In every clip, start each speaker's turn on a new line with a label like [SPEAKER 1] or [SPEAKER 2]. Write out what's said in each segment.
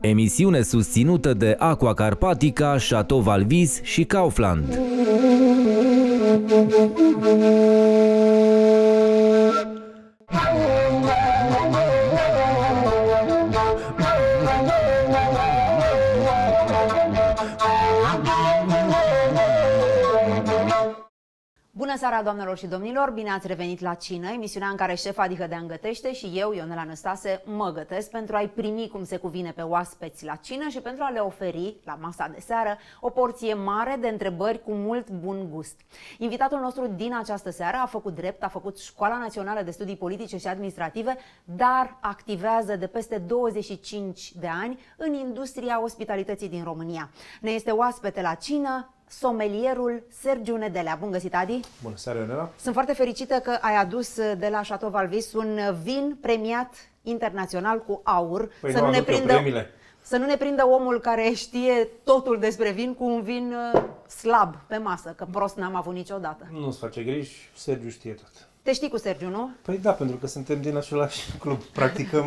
[SPEAKER 1] Emisiune susținută de Aqua Carpatica, Chateau Valvis și Kaufland.
[SPEAKER 2] Bună seara, doamnelor și domnilor! Bine ați revenit la Cină, emisiunea în care șefa Adică Dean gătește și eu, Ionela Năstase, mă gătesc pentru a-i primi cum se cuvine pe oaspeți la cină și pentru a le oferi, la masa de seară, o porție mare de întrebări cu mult bun gust. Invitatul nostru din această seară a făcut drept, a făcut Școala Națională de Studii Politice și Administrative, dar activează de peste 25 de ani în industria ospitalității din România. Ne este oaspete la cină somelierul Sergiu Nedelea. Bun găsit, Adi!
[SPEAKER 3] Bună seara, Ionela!
[SPEAKER 2] Sunt foarte fericită că ai adus de la Chateau Valvis un vin premiat internațional cu aur.
[SPEAKER 3] Păi
[SPEAKER 2] să nu ne prindă omul care știe totul despre vin cu un vin slab pe masă, că prost n-am avut niciodată.
[SPEAKER 3] Nu-ți face griji, Sergiu știe tot.
[SPEAKER 2] Te știi cu Sergiu, nu?
[SPEAKER 3] Păi da, pentru că suntem din același club. Practicăm,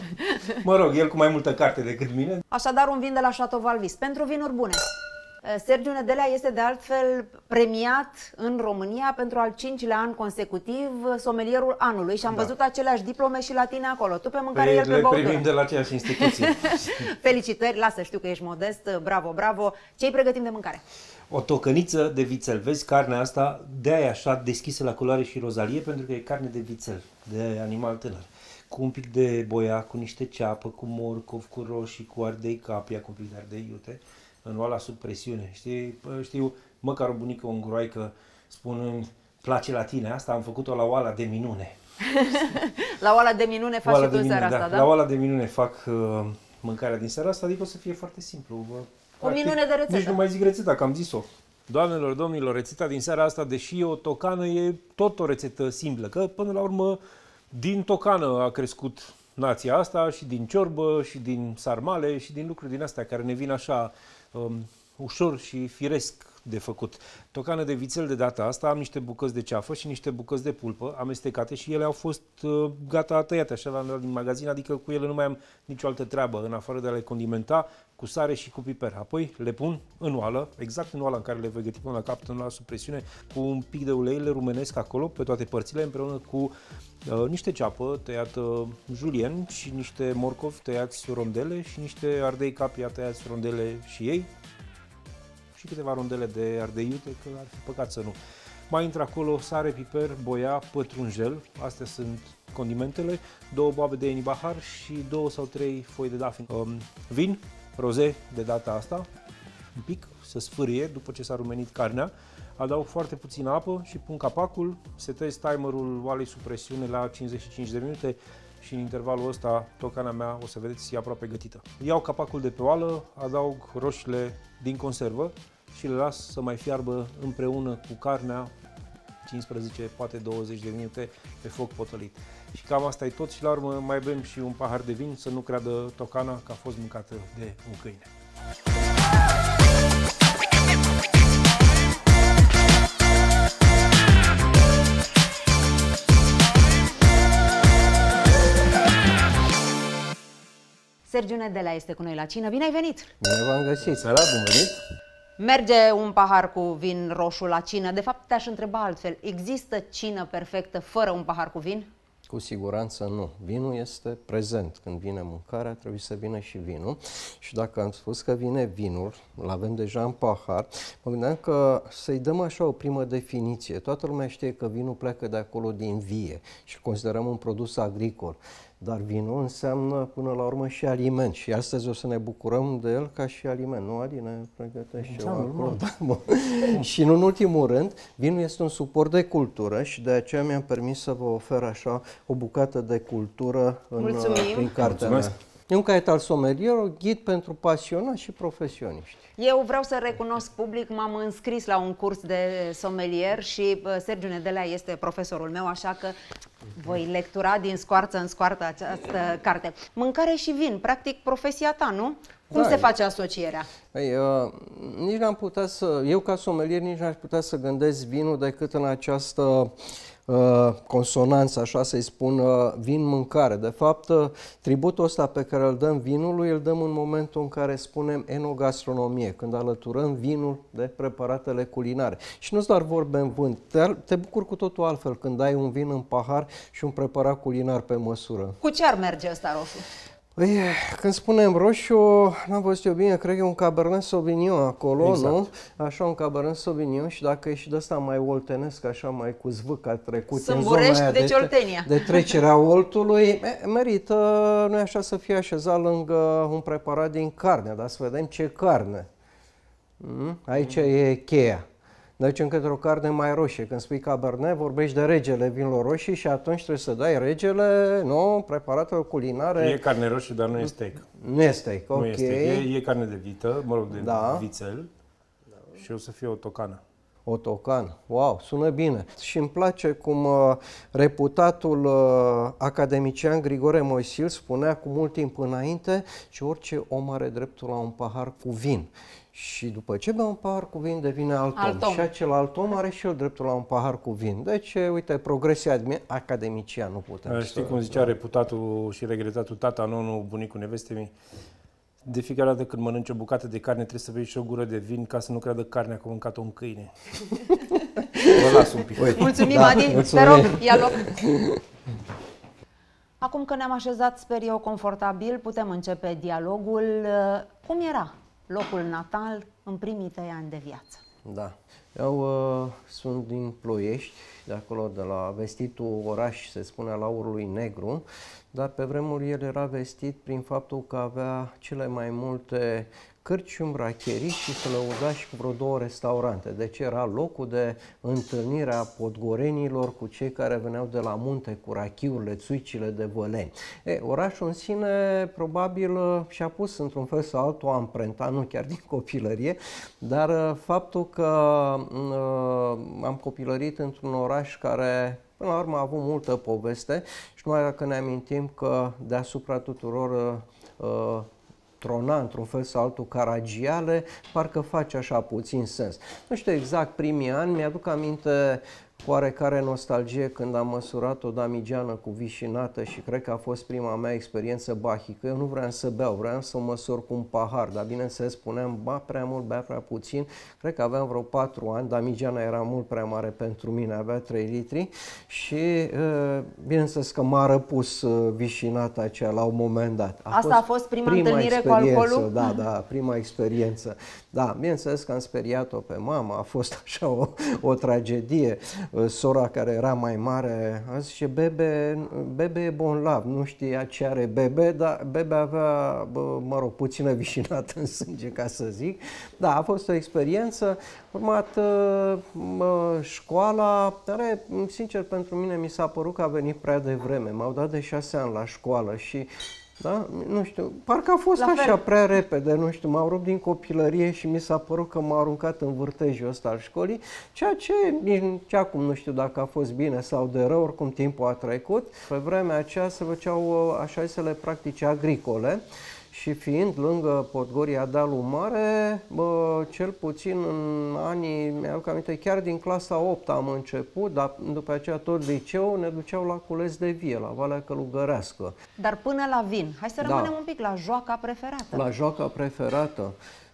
[SPEAKER 3] mă rog, el cu mai multă carte decât mine.
[SPEAKER 2] Așadar, un vin de la Chateau Valvis pentru vinuri bune. Sergiu Nedelea este de altfel premiat în România pentru al 5-lea an consecutiv somelierul anului și am văzut aceleași diplome și la tine acolo. Tu pe mâncare, el pe băutură.
[SPEAKER 3] Le primim de la aceeași instituție.
[SPEAKER 2] Felicitări, lasă, știu că ești modest, bravo, bravo. Ce-i pregătim de mâncare?
[SPEAKER 3] O tocăniță de vițel. Vezi, carnea asta de-aia așa deschisă la culoare și rozalie, pentru că e carne de vițel, de animal tânăr. Cu un pic de boia, cu niște ceapă, cu morcov, cu roșii, cu ardei capia, cu un pic de ardei iute. În oala sub presiune, știu, măcar o bunică, o îngroaică, spunând, place la tine, asta am făcut-o la oala de minune.
[SPEAKER 2] La oala de minune faci și tu seara asta, da?
[SPEAKER 3] La oala de minune fac mâncarea din seara asta, adică o să fie foarte simplu.
[SPEAKER 2] O minune de rețetă.
[SPEAKER 3] Nici nu mai zic rețeta, că am zis-o. Doamnelor, domnilor, rețeta din seara asta, deși e o tocană, e tot o rețetă simplă, că până la urmă din tocană a crescut nația asta și din ciorbă și din sarmale și din lucruri din astea care ne vin așa ușor și firesc de făcut. Tocană de vițel de data asta, am niște bucăți de ceafă și niște bucăți de pulpă amestecate și ele au fost gata tăiate, așa le-am luat din magazin, adică cu ele nu mai am nicio altă treabă în afară de a le condimenta cu sare și cu piper. Apoi le pun în oală, exact în oala în care le voi găti până la capăt, în oala sub presiune, cu un pic de ulei, le rumenesc acolo pe toate părțile împreună cu niște ceapă tăiată julien și niște morcovi tăiați rondele și niște ardei capia tăiați rondele și ei și câteva rondele de ardei iute, că ar fi păcat să nu. Mai intră acolo sare, piper, boia, pătrunjel, astea sunt condimentele, 2 boabe de enibahar și 2 sau 3 foi de dafin. Vin, roze de data asta, un pic, să sfârie după ce s-a rumenit carnea, adaug foarte puțină apă și pun capacul, setez timerul oalei sub presiune la 55 de minute și în intervalul ăsta tocana mea, o să vedeți, e aproape gătită. Iau capacul de pe oală, adaug roșiile din conservă și le las să mai fiarbă împreună cu carnea 15, poate 20 de minute pe foc potălit. Și cam asta e tot și la urmă mai bem și un pahar de vin, să nu creadă tocana că a fost mâncată de un câine.
[SPEAKER 2] Sergiu Nedelea este cu noi la cină. Bine ai venit!
[SPEAKER 4] Bine v-am găsit!
[SPEAKER 3] Seara, bun venit!
[SPEAKER 2] Merge un pahar cu vin roșu la cină. De fapt, te-aș întreba altfel. Există cină perfectă fără un pahar cu vin?
[SPEAKER 4] Cu siguranță nu. Vinul este prezent. Când vine mâncarea, trebuie să vină și vinul. Și dacă am spus că vine vinul, îl avem deja în pahar, mă gândeam că să-i dăm așa o primă definiție. Toată lumea știe că vinul pleacă de acolo din vie și considerăm un produs agricol. Dar vinul înseamnă până la urmă și aliment și astăzi o să ne bucurăm de el ca și aliment. Nu, Adi, ne pregătești ceva acolo? Da, și în ultimul rând, vinul este un suport de cultură și de aceea mi-am permis să vă ofer așa o bucată de cultură în cartea mea. E un caiet al somelierului, ghid pentru pasionați și profesioniști.
[SPEAKER 2] Eu vreau să recunosc public, m-am înscris la un curs de somelier și Sergiu Nedelea este profesorul meu, așa că voi lectura din scoarță în scoarță această carte. Mâncare și vin, practic profesia ta, nu? Cum se face asocierea?
[SPEAKER 4] Nici n-am putea să, eu ca somelier nici n-aș putea să gândesc vinul decât în această consonanță, așa să-i spun, vin-mâncare. De fapt, tributul ăsta pe care îl dăm vinului, îl dăm în momentul în care spunem enogastronomie, când alăturăm vinul de preparatele culinare. Și nu-ți doar vorbe în vânt, te bucuri cu totul altfel când ai un vin în pahar și un preparat culinar pe măsură.
[SPEAKER 2] Cu ce ar merge ăsta roșu?
[SPEAKER 4] Păi, când spunem roșu, n-am văzut eu bine, cred că e un Cabernet Sauvignon acolo, exact. Nu? Așa, un Cabernet Sauvignon și dacă e și de ăsta mai oltenesc, așa mai cu zvâc a trecut în zona aia de trecerea oltului, merită, nu-i așa, să fie așezat lângă un preparat din carne, dar să vedem ce carne. Aici e cheia. Ducem către o carne mai roșie. Când spui Cabernet, vorbești de regele vinilor roșii și atunci trebuie să dai regele, nu, preparatele culinare.
[SPEAKER 3] E carne roșie, dar nu e steak.
[SPEAKER 4] Nu e steak, ok.
[SPEAKER 3] Nu e steak, e carne de vită, mă rog, de vițel și o să fie o tocană.
[SPEAKER 4] O tocană, wow, sună bine. Și îmi place cum reputatul academician Grigore Moisil spunea cu mult timp înainte că orice om are dreptul la un pahar cu vin. Și după ce bea un pahar cu vin, devine alt om. Și acel alt om are și el dreptul la un pahar cu vin. Deci, uite, progresia academician nu putem.
[SPEAKER 3] Știi cum zicea reputatul și regretatul tata, nonul, bunicul nevestei, de fiecare dată când mănânci o bucată de carne trebuie să bei și o gură de vin ca să nu creadă carnea că a mâncat-o un câine. Vă las un pic.
[SPEAKER 2] Mulțumim, Adi. Te rog, ia loc. Acum că ne-am așezat, sper eu, confortabil, putem începe dialogul. Cum era locul natal în primii 3 ani de viață?
[SPEAKER 4] Da. Eu sunt din Ploiești, de acolo, de la vestitul oraș, se spune al Aurului Negru, dar pe vremuri el era vestit prin faptul că avea cele mai multe cârciumi, racherii și se lăuda și cu vreo 2 restaurante. Deci era locul de întâlnire a podgorenilor cu cei care veneau de la munte, cu rachiurile, țuicile de văleni. Orașul în sine probabil și-a pus într-un fel sau altul amprenta, nu chiar din copilărie, dar faptul că am copilărit într-un oraș care până la urmă a avut multă poveste și numai dacă ne amintim că deasupra tuturor trona într-un fel sau altul Caragiale, parcă face așa puțin sens. Nu știu exact primii ani, mi-aduc aminte cu oarecare nostalgie când am măsurat o damigeană cu vișinată și cred că a fost prima mea experiență bahică. Eu nu vreau să beau, vreau să măsor cu un pahar, dar bineînțeles spuneam, ba prea mult, bea prea puțin. Cred că aveam vreo 4 ani, damigeana era mult prea mare pentru mine, avea 3 litri și bineînțeles că m-a răpus vișinata aceea la un moment dat.
[SPEAKER 2] Asta a fost prima întâlnire cu alcoolul?
[SPEAKER 4] Da, prima experiență. Da, bineînțeles că am speriat-o pe mama, a fost așa o tragedie. Sora care era mai mare a zis, Bebe e bonlav, nu știa ce are Bebe, dar Bebe avea, mă rog, puțină vișinată în sânge, ca să zic. Da, a fost o experiență. Urmat școala, care, sincer, pentru mine mi s-a părut că a venit prea devreme. M-au dat de 6 ani la școală și da? Nu știu, parcă a fost așa prea repede, nu știu, m-au rupt din copilărie și mi s-a părut că m-au aruncat în vârtejul ăsta al școlii, ceea ce nici acum nu știu dacă a fost bine sau de rău, oricum timpul a trecut. Pe vremea aceea se făceau așa zisele practici agricole și fiind lângă Podgoria Dealul Mare, cel puțin în anii, mi-aduc aminte, chiar din clasa 8 am început, dar după aceea tot liceu ne duceau la Cules de Vie, la Valea Călugărească.
[SPEAKER 2] Dar până la vin, hai să rămânem un pic la joaca preferată.
[SPEAKER 4] La joaca preferată.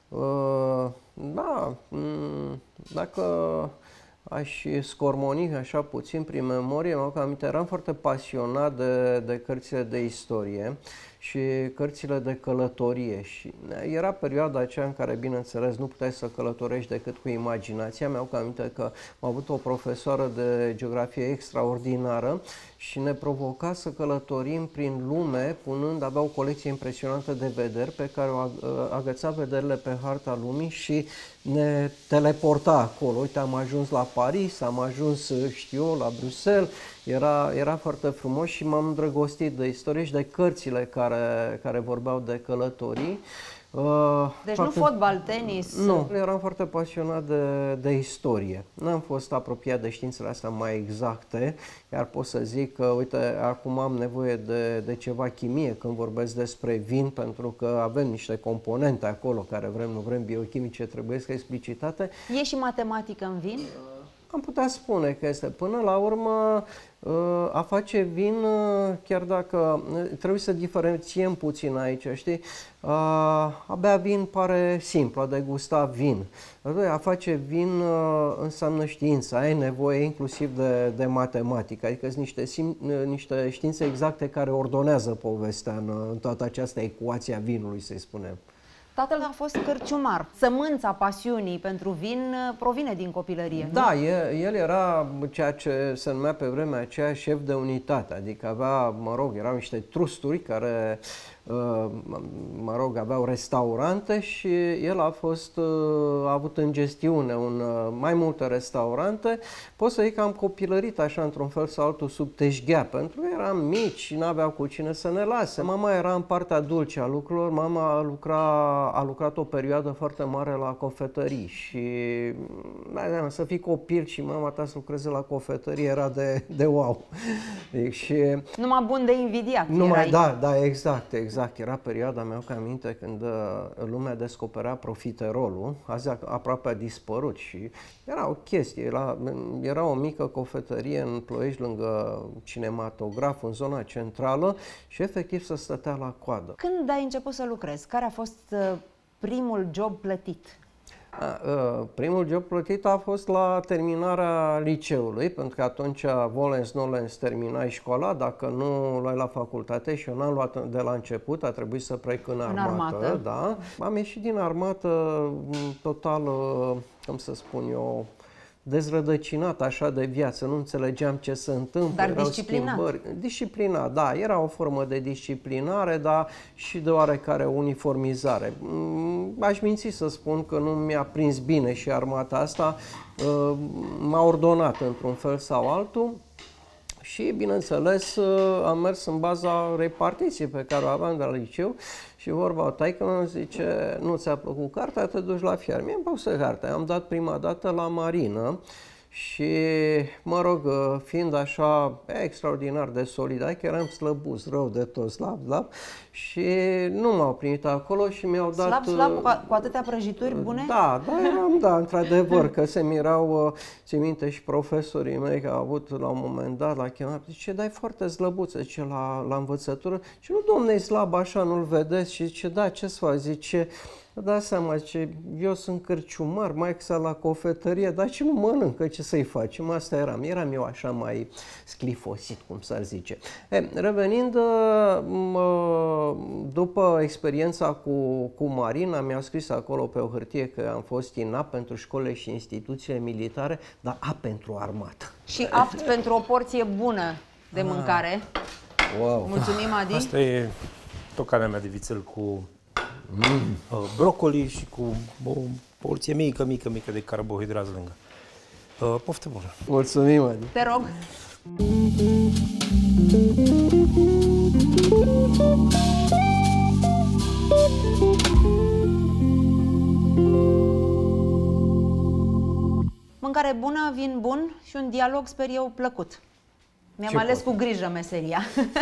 [SPEAKER 4] Da, dacă aș scormoni așa puțin prin memorie, mă aminte, eram foarte pasionat de cărțile de istorie și cărțile de călătorie și era perioada aceea în care, bineînțeles, nu puteai să călătorești decât cu imaginația. Mi-au aminte că am avut o profesoară de geografie extraordinară și ne provoca să călătorim prin lume, avea o colecție impresionantă de vederi pe care o agăța vederile pe harta lumii și ne teleporta acolo. Uite, am ajuns la Paris, am ajuns, știu eu, la Bruxelles, era foarte frumos și m-am îndrăgostit de istorie și de cărțile care vorbeau de călătorii.
[SPEAKER 2] Deci nu fotbal, tenis?
[SPEAKER 4] Nu, eram foarte pasionat de istorie. N-am fost apropiat de științele astea mai exacte, iar pot să zic că, uite, acum am nevoie de ceva chimie când vorbesc despre vin, pentru că avem niște componente acolo care vrem, nu vrem, biochimice, trebuie să explicitate.
[SPEAKER 2] E și matematică în vin?
[SPEAKER 4] Am putea spune că este. Până la urmă, a face vin, chiar dacă trebuie să diferențiem puțin aici, știi? A bea vin pare simplu, a degusta vin. A face vin înseamnă știință, ai nevoie inclusiv de matematică, adică sunt niște științe exacte care ordonează povestea în toată această ecuație a vinului, să-i spunem.
[SPEAKER 2] Tatăl a fost cărciumar. Sămânța pasiunii pentru vin provine din copilărie.
[SPEAKER 4] Da, el era ceea ce se numea pe vremea aceea șef de unitate, adică avea, mă rog, erau niște trusturi care, mă rog, aveau restaurante și el a avut în gestiune mai multe restaurante. Pot să zic că am copilărit așa într-un fel sau altul sub teșghea, pentru că eram mici și n-aveau cu cine să ne lase. Mama era în partea dulce a lucrurilor, mama a lucrat o perioadă foarte mare la cofetării și să fii copil și mama ta să lucreze la cofetărie era de wow. Și
[SPEAKER 2] numai bun de invidiat.
[SPEAKER 4] Da, exact. Era perioada mea, că aminte, când lumea descoperea profiterolul, azi aproape a dispărut și era o chestie, era o mică cofetărie în Ploiești lângă cinematograf, în zona centrală și efectiv se stătea la coadă.
[SPEAKER 2] Când ai început să lucrezi? Care a fost primul job plătit?
[SPEAKER 4] Primul job plătit a fost la terminarea liceului, pentru că atunci volens-nolens terminai școala, dacă nu luai la facultate și eu n-am luat de la început, a trebuit să plec în armată. Da. Am ieșit din armată total, cum să spun eu, dezrădăcinat așa de viață, nu înțelegeam ce se întâmplă.
[SPEAKER 2] Dar disciplinat.
[SPEAKER 4] Disciplinat, da, era o formă de disciplinare, dar și de oarecare uniformizare. Aș minți să spun că nu mi-a prins bine și armata asta m-a ordonat într-un fel sau altul. Și, bineînțeles, am mers în baza repartiției pe care o aveam de la liceu și vorba taică-mă zice, nu ți-a plăcut cartea, te duci la fiar. Mie îmi pasă cartea, am dat prima dată la marină și, mă rog, fiind așa extraordinar de solid, adică eram slăbus, rău de tot, slab, și nu m-au primit acolo și mi-au dat...
[SPEAKER 2] Slab, cu atâtea prăjituri bune?
[SPEAKER 4] Da, într-adevăr, că se mirau, țin minte și profesorii mei că au avut la un moment dat, l-a chemat, zice, dai foarte slăbuță, zice, la învățătură, și nu, domne, e slab așa, nu-l vedeți, și zice, da, ce să fac, zice, dați seama, zice, eu sunt cărciumar, maică la cofetărie, dar ce nu mănâncă, ce să-i facem? Asta eram eu așa mai sclifosit, cum s-ar zice. Revenind, după experiența cu marina, mi-au scris acolo pe o hârtie că am fost INAP pentru școlile și instituțiile militare, dar A pentru armată.
[SPEAKER 2] Și apt pentru o porție bună de mâncare.
[SPEAKER 4] Wow.
[SPEAKER 2] Mulțumim, Adi.
[SPEAKER 3] Asta e tocana mea de vițel cu brocoli și cu o porție mică de carbohidrați lângă. Poftă bună!
[SPEAKER 4] Mulțumim, Adi!
[SPEAKER 2] Te rog! Mâncare bună, vin bun și un dialog, sper eu, plăcut. Mi-am ales cu grijă meseria.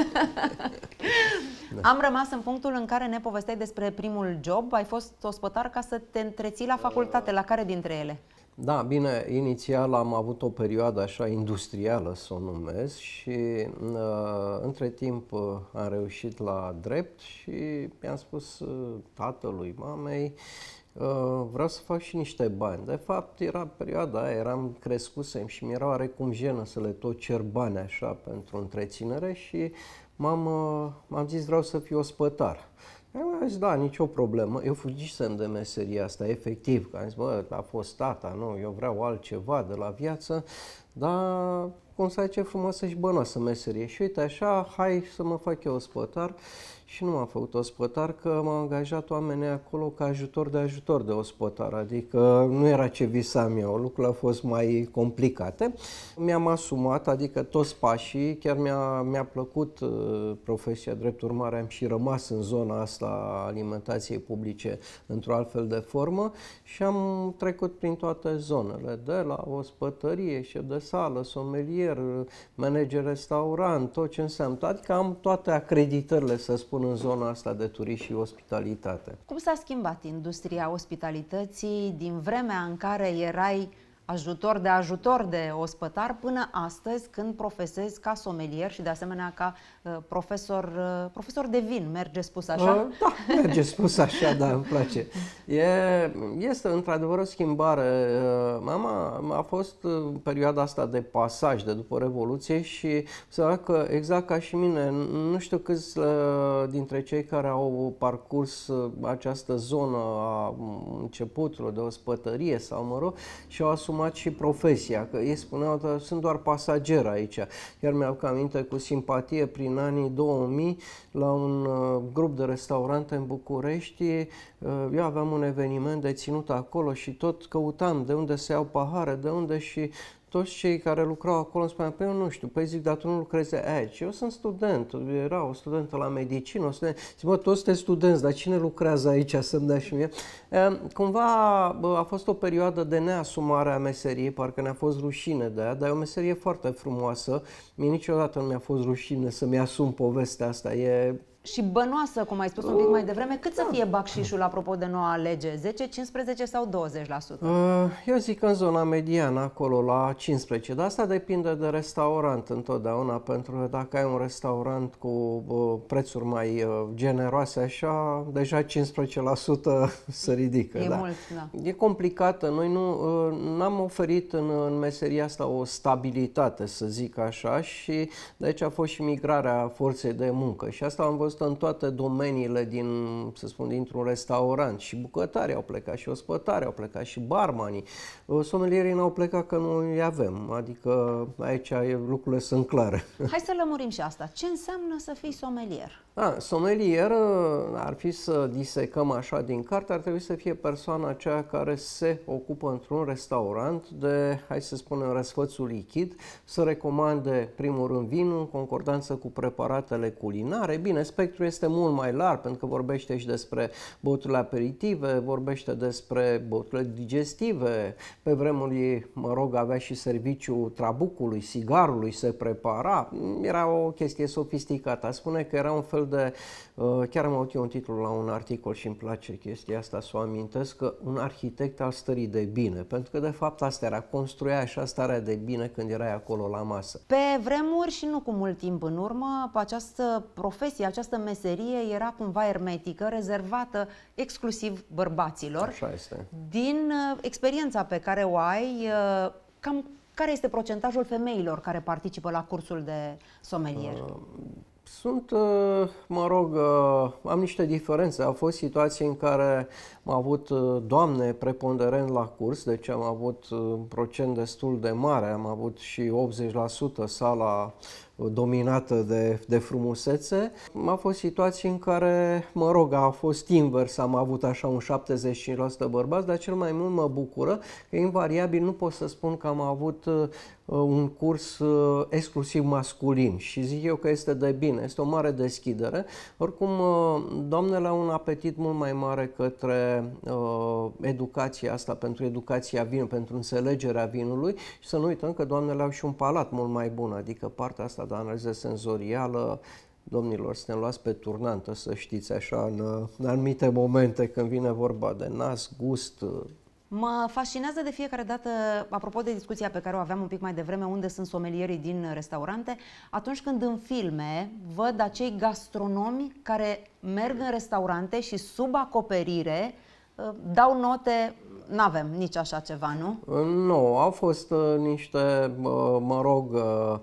[SPEAKER 2] Am rămas în punctul în care ne povesteai despre primul job. Ai fost ospătar ca să te întreții la facultate. La care dintre ele?
[SPEAKER 4] Da, bine, inițial am avut o perioadă așa industrială, să o numesc, și între timp am reușit la drept și mi-am spus tatălui, mamei, vreau să fac și niște bani. De fapt, era perioada aia, eram crescusem și mi-era oarecum jenă să le tot cer bani așa pentru întreținere și m-am zis vreau să fiu ospătar. Am zis, da, nicio problemă. Eu fugisem de meseria asta, efectiv, că am zis, bă, a fost tata, nu, eu vreau altceva de la viață, dar cum să zice, frumoasă și bănoasă meserie. Și uite așa, hai să mă fac eu ospătar. Și nu m-am făcut ospătar, că m-au angajat oamenii acolo ca ajutor de ospătar, adică nu era ce visam eu, lucrurile au fost mai complicate. Mi-am asumat, adică toți pașii, chiar mi-a plăcut profesia, drept urmare am și rămas în zona asta a alimentației publice într-o altfel de formă și am trecut prin toate zonele, de la ospătărie, șef de sală, somelier, manager restaurant, tot ce înseamnă, adică am toate acreditările, să spun, în zona asta de turism și ospitalitate.
[SPEAKER 2] Cum s-a schimbat industria ospitalității din vremea în care erai ajutor de ospătar până astăzi, când profesezi ca somelier și de asemenea ca profesor de vin. Merge spus așa?
[SPEAKER 4] Da, merge spus așa, da, îmi place. Este într-adevăr o schimbare. Mama a fost perioada asta de pasaj de după Revoluție și să văd că exact ca și mine, nu știu câți dintre cei care au parcurs această zonă a începutului de ospătărie sau mă rog, și-au asumat și profesia, că ei spuneau că sunt doar pasager aici. Chiar mi-au aminte cu simpatie prin anii 2000 la un grup de restaurante în București. Eu aveam un eveniment de ținut acolo și tot căutam de unde se iau pahare, de unde, și toți cei care lucrau acolo îmi spuneau, păi eu nu știu, păi zic, dar tu nu lucrezi aici. Eu sunt student, era o studentă la medicină, o studentă. Zic, bă, toți sunteți studenți, dar cine lucrează aici să-mi dea și mie? Cumva a fost o perioadă de neasumare a meseriei, parcă ne-a fost rușine de ea, dar e o meserie foarte frumoasă. Mie niciodată nu mi-a fost rușine să-mi asum povestea asta.
[SPEAKER 2] Și bănoasă, cum ai spus un pic mai devreme, cât să fie bacșișul, apropo de noua lege? 10, 15 sau 20%?
[SPEAKER 4] Eu zic în zona mediană, acolo, la 15%, dar asta depinde de restaurant întotdeauna, pentru că dacă ai un restaurant cu prețuri mai generoase, așa, deja 15% se ridică.
[SPEAKER 2] E
[SPEAKER 4] da.
[SPEAKER 2] mult, da.
[SPEAKER 4] E complicată. Noi n-am oferit în meseria asta o stabilitate, să zic așa, și de aici a fost și migrarea forței de muncă. Și asta am văzut în toate domeniile dintr-un restaurant. Și bucătarii au plecat, și ospătarii au plecat, și barmanii. Somelierii n-au plecat că nu îi avem. Adică aici lucrurile sunt clare.
[SPEAKER 2] Hai să lămurim și asta. Ce înseamnă să fii somelier?
[SPEAKER 4] Somelier, ar fi să disecăm așa din carte, ar trebui să fie persoana aceea care se ocupă într-un restaurant de, hai să spunem, răsfățul lichid, să recomande, primul rând, vinul în concordanță cu preparatele culinare. Bine, spectrul este mult mai larg, pentru că vorbește și despre băuturile aperitive, vorbește despre băuturile digestive. Pe vremuri, mă rog, avea și serviciul trabucului, sigarului, se prepara. Era o chestie sofisticată. Spune că era un fel de... Chiar am auzit un titlu la un articol și îmi place chestia asta să o amintesc, că un arhitect al stării de bine, pentru că de fapt asta era, construia așa starea de bine când erai acolo la masă.
[SPEAKER 2] Pe vremuri și nu cu mult timp în urmă, această profesie, această meserie era cumva ermetică, rezervată exclusiv bărbaților.
[SPEAKER 4] Așa este.
[SPEAKER 2] Din experiența pe care o ai, cam care este procentajul femeilor care participă la cursul de somelier?
[SPEAKER 4] Sunt, mă rog, am niște diferențe. Au fost situații în care am avut doamne preponderent la curs, deci am avut un procent destul de mare, am avut și 80% sala dominată de frumusețe. Au fost situații în care, mă rog, a fost invers, am avut așa un 75% bărbați, dar cel mai mult mă bucură că invariabil nu pot să spun că am avut un curs exclusiv masculin și zic eu că este de bine, este o mare deschidere. Oricum, doamnele au un apetit mult mai mare către educația asta, pentru educația vinului, pentru înțelegerea vinului și să nu uităm că doamnele au și un palat mult mai bun, adică partea asta de analiză senzorială. Domnilor, suntem luați pe turnantă, să știți, așa, în anumite momente când vine vorba de nas, gust.
[SPEAKER 2] Mă fascinează de fiecare dată, apropo de discuția pe care o aveam un pic mai devreme, unde sunt somelierii din restaurante, atunci când în filme văd acei gastronomi care merg în restaurante și sub acoperire dau note. N-avem nici așa ceva, nu?
[SPEAKER 4] Nu, au fost niște, mă rog,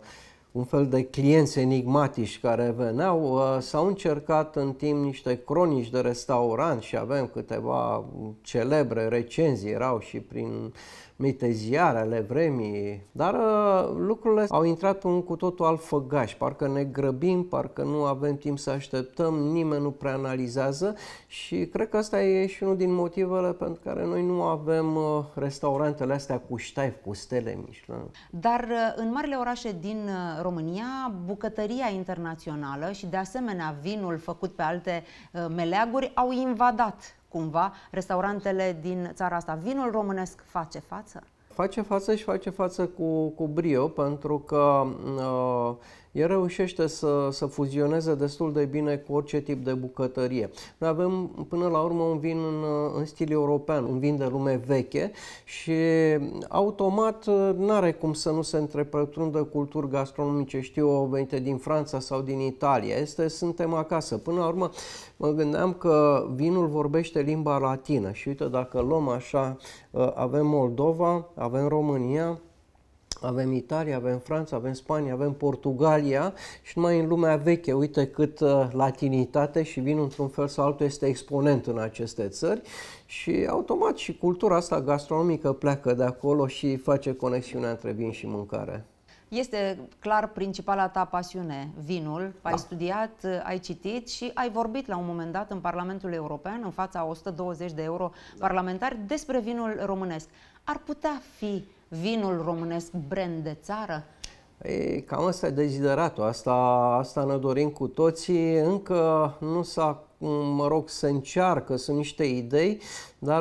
[SPEAKER 4] un fel de clienți enigmatici care veneau. S-au încercat în timp niște cronici de restaurant și avem câteva celebre recenzii, erau și prin mite ziare ale vremii, dar lucrurile au intrat în cu totul alt făgaș, parcă ne grăbim, parcă nu avem timp să așteptăm, nimeni nu prea analizează și cred că asta e și unul din motivele pentru care noi nu avem restaurantele astea cu ștaif, cu stele Michelin.
[SPEAKER 2] Dar în marile orașe din România, bucătăria internațională și de asemenea vinul făcut pe alte meleaguri au invadat cumva restaurantele din țara asta. Vinul românesc face față?
[SPEAKER 4] Face față și face față cu brio, pentru că El reușește să fuzioneze destul de bine cu orice tip de bucătărie. Noi avem până la urmă un vin în stil european, un vin de lume veche și automat n-are cum să nu se întrepătrundă culturi gastronomice, știu, venite din Franța sau din Italia. Suntem acasă. Până la urmă mă gândeam că vinul vorbește limba latină și uite, dacă luăm așa, avem Moldova, avem România, avem Italia, avem Franța, avem Spania, avem Portugalia și numai în lumea veche, uite cât latinitate și vinul într-un fel sau altul este exponent în aceste țări și automat și cultura asta gastronomică pleacă de acolo și face conexiunea între vin și mâncare.
[SPEAKER 2] Este clar principala ta pasiune, vinul. Ai studiat, ai citit și ai vorbit la un moment dat în Parlamentul European, în fața 120 de europarlamentari, despre vinul românesc. Ar putea fi vinul românesc brand de țară?
[SPEAKER 4] Cam asta e dezideratul, asta ne dorim cu toții, încă nu s-a, se încearcă, sunt niște idei, dar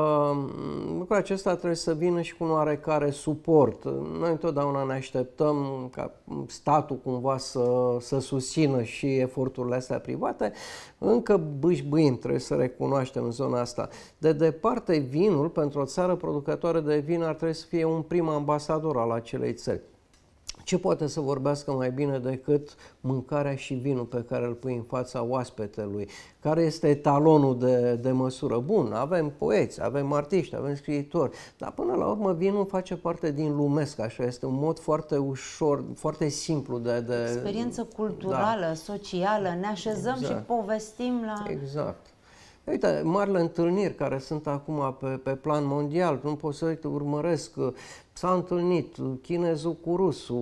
[SPEAKER 4] lucrul acesta trebuie să vină și cu un oarecare suport. Noi întotdeauna ne așteptăm ca statul cumva să susțină și eforturile astea private, încă bâșbâim, trebuie să recunoaștem în zona asta. De departe, vinul, pentru o țară producătoare de vin, ar trebui să fie un prim ambasador al acelei țări. Ce poate să vorbească mai bine decât mâncarea și vinul pe care îl pui în fața oaspetelui? Care este etalonul de măsură? Bun, avem poeți, avem artiști, avem scriitori, dar până la urmă vinul face parte din lumesc, așa este un mod foarte ușor, foarte simplu de
[SPEAKER 2] experiență culturală, da, socială, ne așezăm și povestim la...
[SPEAKER 4] Exact. Uite, marile întâlniri care sunt acum pe plan mondial, nu pot să urmăresc, s-a întâlnit chinezul cu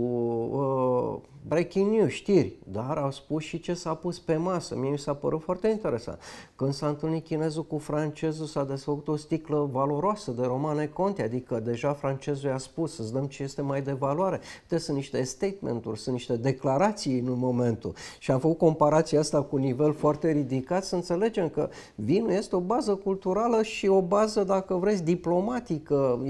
[SPEAKER 4] rusul, breaking news, știri, dar au spus și ce s-a pus pe masă. Mie mi s-a părut foarte interesant. Când s-a întâlnit chinezul cu francezul, s-a desfăcut o sticlă valoroasă de Romane Conti, adică deja francezul i-a spus, să-ți dăm ce este mai de valoare. Uite, sunt niște statement-uri, sunt niște declarații în momentul. Și am făcut comparația asta cu un nivel foarte ridicat, să înțelegem că vinul este o bază culturală și o bază, dacă vreți, diplomatică.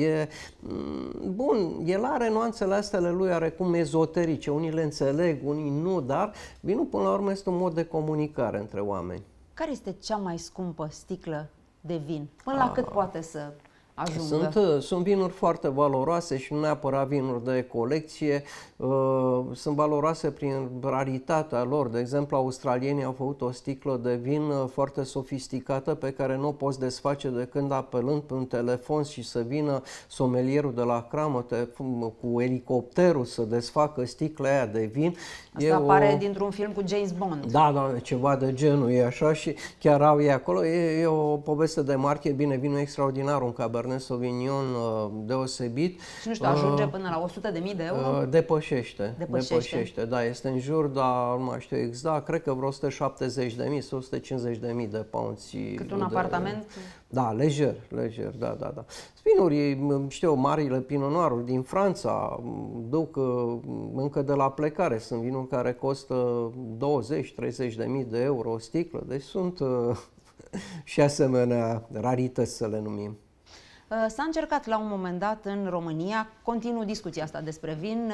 [SPEAKER 4] Bun, el are nuanțele astea lui, are cum ezoterice, unii le înțeleg, unii nu, dar vinul până la urmă este un mod de comunicare între oameni.
[SPEAKER 2] Care este cea mai scumpă sticlă de vin? Până la cât poate să ajungă?
[SPEAKER 4] Sunt vinuri foarte valoroase și nu neapărat vinuri de colecție, sunt valoroase prin raritatea lor. De exemplu, australienii au făcut o sticlă de vin foarte sofisticată pe care nu o poți desface decât apelând pe un telefon și să vină somelierul de la cramă cu elicopterul să desfacă sticla aia de vin.
[SPEAKER 2] Asta apare dintr-un film cu James Bond.
[SPEAKER 4] Da, ceva de genul e așa și chiar au ei acolo. E o poveste de marche, bine, vinul extraordinar, un Cabernet Sauvignon deosebit.
[SPEAKER 2] Și nu știu, ajunge până la 100.000 de euro?
[SPEAKER 4] Depășește, da, este în jur, dar nu mai știu exact, cred că vreo 170.000 sau 150.000 de pounds.
[SPEAKER 2] Cât un apartament?
[SPEAKER 4] Da, lejer, da. Vinuri, știu, marile Pinot Noir din Franța duc încă de la plecare, sunt vinuri care costă 20-30.000 de euro o sticlă, deci sunt și asemenea rarități, să le numim.
[SPEAKER 2] S-a încercat la un moment dat în România, continuu discuția asta despre vin,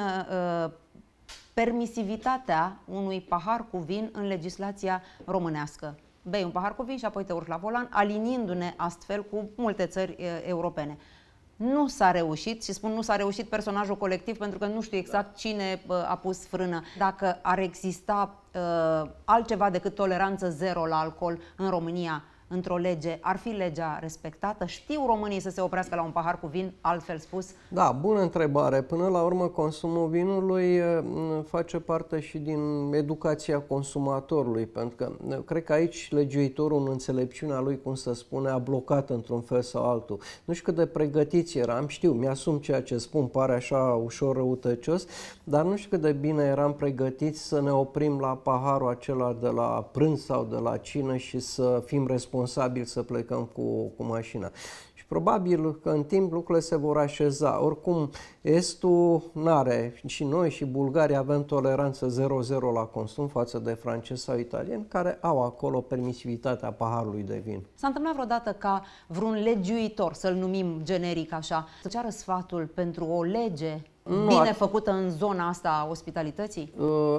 [SPEAKER 2] permisivitatea unui pahar cu vin în legislația românească. Bei un pahar cu vin și apoi te urci la volan, aliniindu-ne astfel cu multe țări europene. Nu s-a reușit și spun nu s-a reușit personajul colectiv pentru că nu știu exact cine a pus frână. Dacă ar exista altceva decât toleranță zero la alcool în România, într-o lege, ar fi legea respectată? Știu românii să se oprească la un pahar cu vin, altfel spus? Da,
[SPEAKER 4] bună întrebare. Până la urmă, consumul vinului face parte și din educația consumatorului, pentru că cred că aici legiuitorul, în înțelepciunea lui, cum să spune, a blocat într-un fel sau altul. Nu știu cât de pregătiți eram, știu, mi-asum ceea ce spun, pare așa ușor răutăcios, dar nu știu cât de bine eram pregătiți să ne oprim la paharul acela de la prânz sau de la cină și să fim responsabili să plecăm cu mașina. Și probabil că în timp lucrurile se vor așeza. Oricum, Estul n-are, și noi și bulgarii avem toleranță 0-0 la consum față de francezi sau italieni, care au acolo permisivitatea paharului de vin.
[SPEAKER 2] S-a întâmplat vreodată ca vreun legiuitor, să-l numim generic așa, să ceară sfatul pentru o lege bine făcută în zona asta a ospitalității?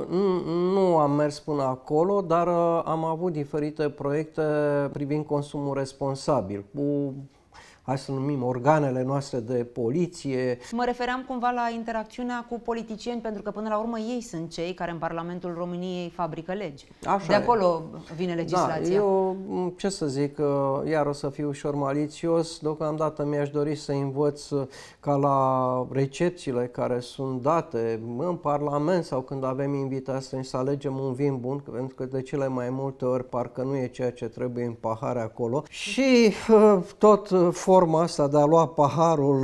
[SPEAKER 4] Nu am mers până acolo, dar am avut diferite proiecte privind consumul responsabil, cu, hai să numim, organele noastre de poliție.
[SPEAKER 2] Mă refeream cumva la interacțiunea cu politicieni, pentru că până la urmă ei sunt cei care în Parlamentul României fabrică legi.
[SPEAKER 4] Așa
[SPEAKER 2] de acolo vine legislația.
[SPEAKER 4] Da, eu, ce să zic, iar o să fiu ușor malițios, deocamdată mi-aș dori să învăț ca la recepțiile care sunt date în Parlament sau când avem invitați străini să alegem un vin bun, pentru că de cele mai multe ori parcă nu e ceea ce trebuie în pahare acolo. Și tot forma asta de a lua paharul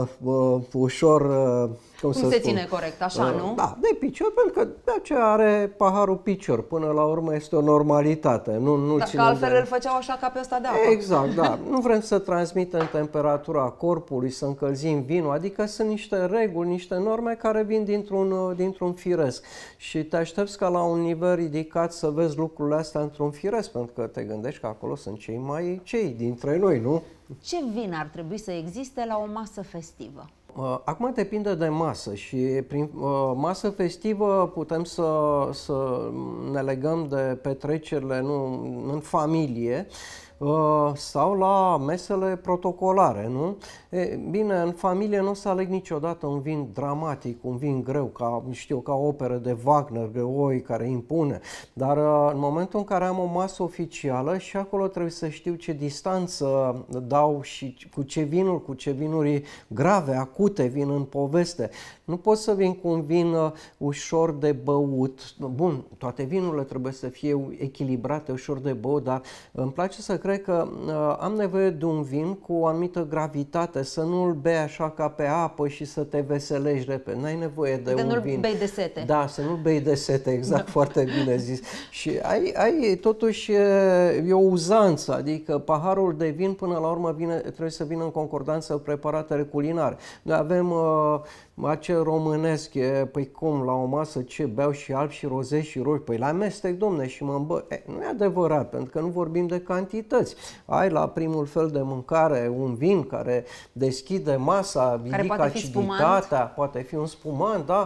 [SPEAKER 4] ușor, cum se
[SPEAKER 2] ține corect, așa, nu?
[SPEAKER 4] Da, de picior, pentru că de aceea are paharul picior. Până la urmă este o normalitate. Nu
[SPEAKER 2] că altfel îl făceau așa ca pe ăsta de apă.
[SPEAKER 4] Exact, da. Nu vrem să transmitem temperatura corpului, să încălzim vinul, adică sunt niște reguli, niște norme care vin dintr-un firesc. Și te aștepți ca la un nivel ridicat să vezi lucrurile astea într-un firesc, pentru că te gândești că acolo sunt cei dintre noi, nu?
[SPEAKER 2] Ce vin ar trebui să existe la o masă festivă?
[SPEAKER 4] Acum depinde de masă și prin masă festivă putem să ne legăm de petrecerile în familie sau la mesele protocolare, nu? Bine, în familie nu o să aleg niciodată un vin dramatic, un vin greu, ca o operă de Wagner, Greoi, care impune. Dar în momentul în care am o masă oficială și acolo trebuie să știu ce distanță dau și cu ce vinuri grave, acute vin în poveste. Nu pot să vin cu un vin ușor de băut. Bun, toate vinurile trebuie să fie echilibrate, ușor de băut, dar îmi place să cred că am nevoie de un vin cu o anumită gravitate, să nu-l bei așa ca pe apă și să te veselești repede. N-ai nevoie de un vin.
[SPEAKER 2] Nu-l bei de sete.
[SPEAKER 4] Da, să nu-l bei de sete, exact, foarte bine zis. Și totuși e o uzanță, adică paharul de vin până la urmă trebuie să vină în concordanță cu preparatele culinare. Noi avem acel românesc, păi cum, la o masă ce beau și alb și roze și roșu? Păi la amestec, domne, și mă îmbă. Nu e adevărat, pentru că nu vorbim de cantități. Ai la primul fel de mâncare un vin care deschide masa, ridică aciditatea, poate fi un spumant, da?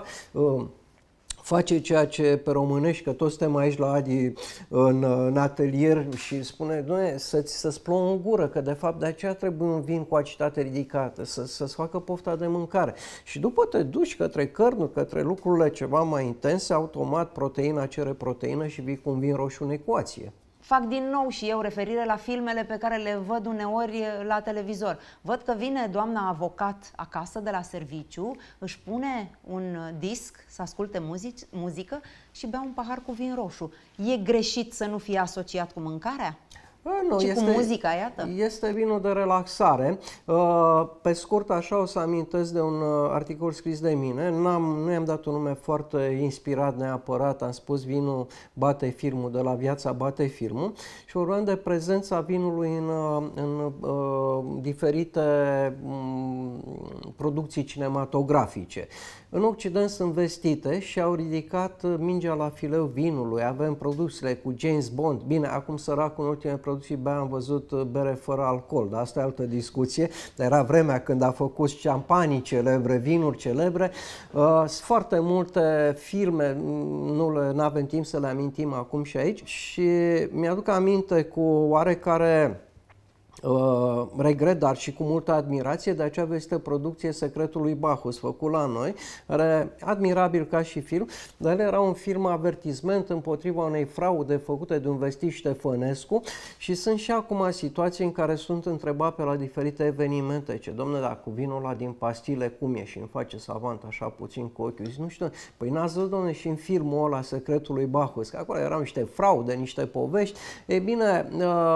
[SPEAKER 4] Face ceea ce pe românești, că toți suntem aici la Adi în atelier și spune, doamne, să-ți plouă în gură, că de fapt de aceea trebuie un vin cu aciditate ridicată, să-ți facă pofta de mâncare. Și după te duci către cărnuri, către lucrurile ceva mai intense, automat proteina cere proteină și vii cu un vin roșu în ecuație.
[SPEAKER 2] Fac din nou și eu referire la filmele pe care le văd uneori la televizor. Văd că vine doamna avocat acasă de la serviciu, își pune un disc să asculte muzică și bea un pahar cu vin roșu. E greșit să nu fie asociat cu mâncarea?
[SPEAKER 4] Nu,
[SPEAKER 2] cu muzica, iată.
[SPEAKER 4] Este vinul de relaxare. Pe scurt, așa o să amintesc de un articol scris de mine. Nu i-am dat un nume foarte inspirat neapărat. Am spus vinul bate firmul, de la viața bate firmul. Și vorbeam de prezența vinului în diferite producții cinematografice. În Occident sunt vestite și au ridicat mingea la fileu vinului. Avem produsele cu James Bond. Bine, acum săracul în ultime producții am văzut bere fără alcool, dar asta e altă discuție. Era vremea când a făcut șampanii celebre, vinuri celebre. Sunt foarte multe filme, nu avem timp să le amintim acum și aici. Și mi-aduc aminte cu oarecare regret, dar și cu multă admirație, de aceea este producție Secretul lui Bacchus, făcut la noi, care admirabil ca și film, dar el era un film avertisment împotriva unei fraude făcute de un vestit Ștefănescu și sunt și acum situații în care sunt întrebat pe la diferite evenimente, ce domnule, dar cu vinul ăla din pastile cum e? Și îmi face savant așa puțin cu ochiul. Zic, nu știu, păi n-ați văzut, domnule, și în filmul ăla Secretul lui Bacchus, că acolo erau niște fraude, niște povești. Ei bine,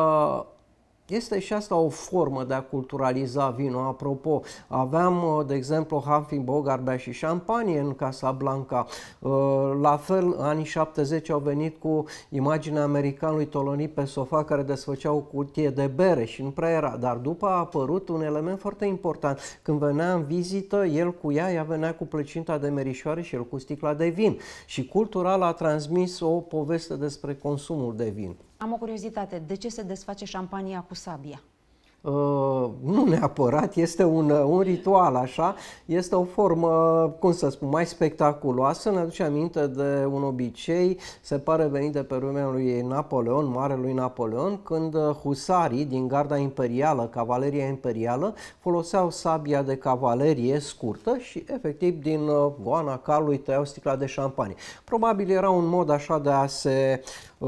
[SPEAKER 4] este și asta o formă de a culturaliza vinul. Apropo, aveam, de exemplu, Humphrey Bogart bea și șampanie în Casablanca. La fel, anii 70 au venit cu imaginea americanului tolonit pe sofa care desfăcea o cutie de bere și nu prea era. Dar după a apărut un element foarte important. Când venea în vizită, el cu ea venea cu plăcinta de merișoare și el cu sticla de vin. Și cultural a transmis o poveste despre consumul de vin.
[SPEAKER 2] Am o curiozitate. De ce se desface șampania cu sabia?
[SPEAKER 4] Nu neapărat, este un ritual așa, este o formă, cum să spun, mai spectaculoasă. Ne aduce aminte de un obicei, se pare venit de pe vremea lui Napoleon, marelui Napoleon, când husarii din garda imperială, cavaleria imperială, foloseau sabia de cavalerie scurtă și efectiv din goana calului tăiau sticla de șampanie. Probabil era un mod așa de a se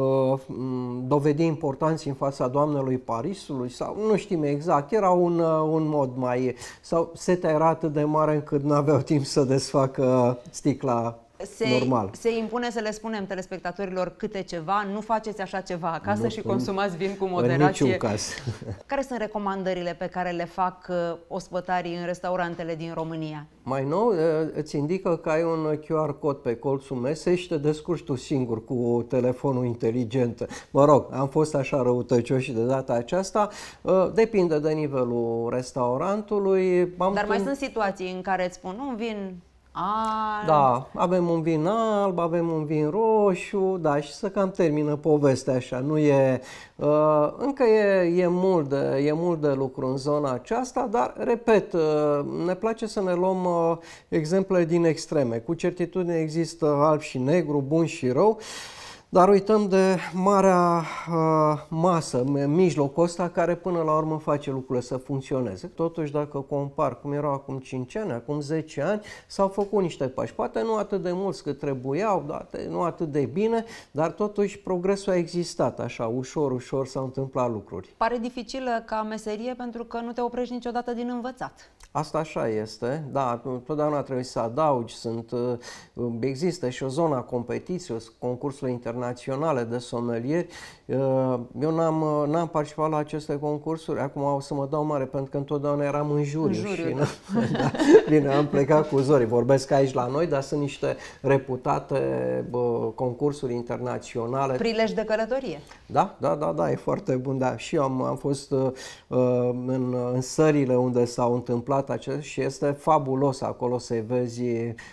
[SPEAKER 4] dovedi importanții în fața doamnelui Parisului sau nu știm exact, era un mod mai, sau setea era atât de mare încât nu aveau timp să desfacă sticla normal.
[SPEAKER 2] Se impune să le spunem telespectatorilor câte ceva, nu faceți așa ceva acasă și consumați vin cu moderație.
[SPEAKER 4] În niciun caz.
[SPEAKER 2] Care sunt recomandările pe care le fac ospătarii în restaurantele din România?
[SPEAKER 4] Mai nou, îți indică că ai un QR cod pe colțul mesei și te descurci tu singur cu telefonul inteligent. Mă rog, am fost așa răutăcioși de data aceasta, depinde de nivelul restaurantului.
[SPEAKER 2] Dar mai sunt situații în care îți spun, un vin alb.
[SPEAKER 4] Da, avem un vin alb, avem un vin roșu, da, și să cam termină povestea așa. Nu e, încă e mult de lucru în zona aceasta, dar, repet, ne place să ne luăm exemple din extreme. Cu certitudine există alb și negru, bun și rău, dar uităm de marea masă, mijlocul ăsta, care până la urmă face lucrurile să funcționeze. Totuși, dacă compar cum erau acum 5 ani, acum 10 ani, s-au făcut niște pași. Poate nu atât de mulți cât trebuiau, nu atât de bine, dar totuși progresul a existat așa, ușor, ușor s-au întâmplat lucruri.
[SPEAKER 2] Pare dificilă ca meserie pentru că nu te oprești niciodată din învățat.
[SPEAKER 4] Asta așa este, da, totdeauna trebuie să adaugi, există și o zonă a competiției, concursurile internaționale de somelieri. Eu n-am participat la aceste concursuri, acum o să mă dau mare pentru că întotdeauna eram în juriu.
[SPEAKER 2] Da.
[SPEAKER 4] Da, bine, am plecat cu zorii, vorbesc aici la noi, dar sunt niște reputate concursuri internaționale.
[SPEAKER 2] Prilej de călătorie.
[SPEAKER 4] Da, e foarte bun, da. Și eu am fost în țările unde s-au întâmplat și este fabulos acolo să vezi